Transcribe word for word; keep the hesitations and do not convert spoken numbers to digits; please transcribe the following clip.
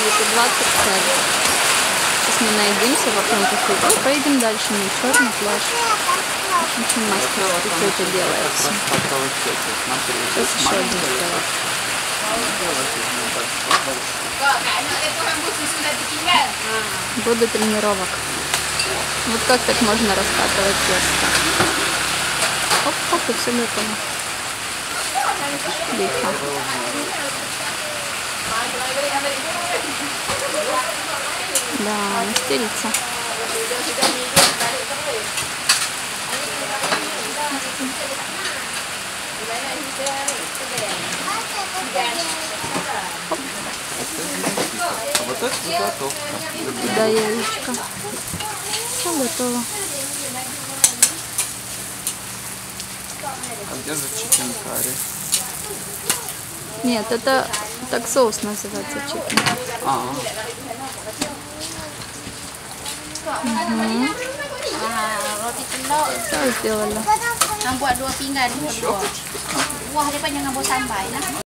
это двадцать пять. Сейчас мы наедимся, попьем кофе и поедем дальше на черный пляж. Очень мастер все это делается. Сейчас еще один сделать. Годы тренировок. Вот как так можно раскатывать тесто? Оп, оп, и все готово. Лихо. Да, мастерица. А вот это готовка. Да, яичко. Все готово. А где за чикен карри? Нет, это так соус называется, чикен. А, Угу. Все сделали. Buat dua pinggan. Wah, dia panjang ngambil sampai nah.